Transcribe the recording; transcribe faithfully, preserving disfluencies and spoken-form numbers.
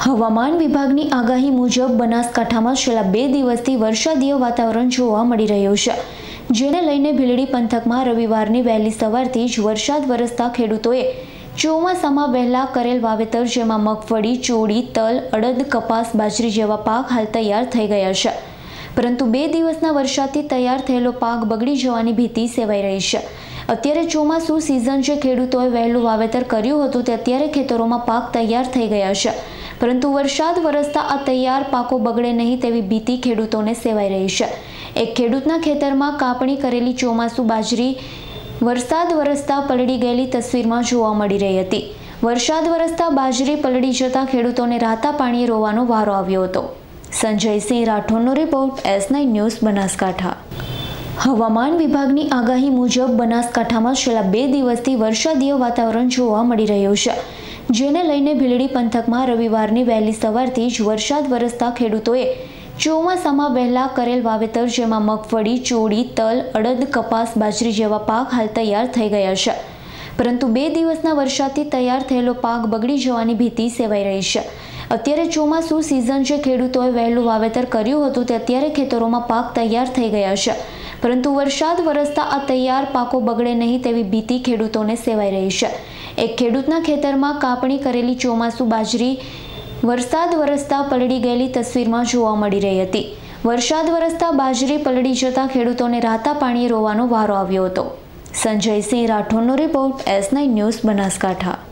હવામાન વિભાગની આગાહી મુજબ બનાસકાંઠામાં છેલ્લા બે દિવસથી વરસાદીય વાતાવરણ જોવા મળી રહ્યું છે, જેને લઈને ભીલડી પંથકમાં રવિવારની વહેલી સવારથી જ વરસાદ વરસતા ખેડૂતોએ ચોમાસામાં વહેલા કરેલ વાવેતર, જેમાં મગફળી, ચોળી, તલ, અડદ, કપાસ, બાજરી જેવા પાક હાલ તૈયાર થઈ ગયા છે. પરંતુ બે દિવસના વરસાદથી તૈયાર થયેલો પાક બગડી જવાની ભીતિ સેવાઈ રહી છે. અત્યારે ચોમાસું સિઝન છે. ખેડૂતોએ વહેલું વાવેતર કર્યું હતું તે અત્યારે ખેતરોમાં પાક તૈયાર થઈ ગયા છે. પરંતુ વરસાદ વરસતા આ તૈયાર પાકો બગડે નહીં તેવી ભીતિ ખેડૂતોને સેવાઈ રહી છે. એક ખેડૂતના ખેતરમાં કાપણી કરેલી ચોમાસુ બાજરી વરસાદ વરસતા પલળી ગયેલી તસવીરમાં જોવા મળી રહી હતી. વરસાદ વરસતા બાજરી પલળી જતા ખેડૂતોને રાતા પાણીએ રોવાનો વારો આવ્યો હતો. સંજયસિંહ રાઠોડનો report, S nine news, Banaskantha. હવામાન વિભાગની આગાહી મુજબ બનાસકાંઠામાં છેલ્લા બે દિવસથી વરસાદીય વાતાવરણ જોવા મળી રહ્યું છે, જેને લઈને ભીલડી પંથકમાં રવિવારની વહેલી સવારથી જ વરસાદ વરસતા ખેડૂતોએ ચોમાસામાં વહેલા કરેલ વાવેતર, જેમાં મગફળી, ચોળી, તલ, અડદ, કપાસ, બાજરી જેવા પાક હાલ તૈયાર થઈ ગયા છે. પરંતુ બે દિવસના વરસાદથી તૈયાર થયેલો પાક બગડી જવાની ભીતિ સેવાઈ રહી છે. અત્યારે ચોમાસું સિઝન છે. ખેડૂતોએ વહેલું વાવેતર કર્યું હતું તે અત્યારે ખેતરોમાં પાક તૈયાર થઈ ગયા છે. પરંતુ વરસાદ વરસતા આ તૈયાર પાકો બગડે નહીં તેવી ભીતિ ખેડૂતોને સેવાઈ રહી છે. એક ખેડૂતના ખેતરમાં કાપણી કરેલી ચોમાસુ બાજરી વરસાદ વરસતા પલળી ગયેલી તસવીરમાં જોવા મળી રહી હતી. વરસાદ વરસતા બાજરી પલળી જતા ખેડૂતોને રાતા પાણીએ રોવાનો વારો આવ્યો હતો. સંજયસિંહ રાઠોડનો report, S nine news, Banaskantha.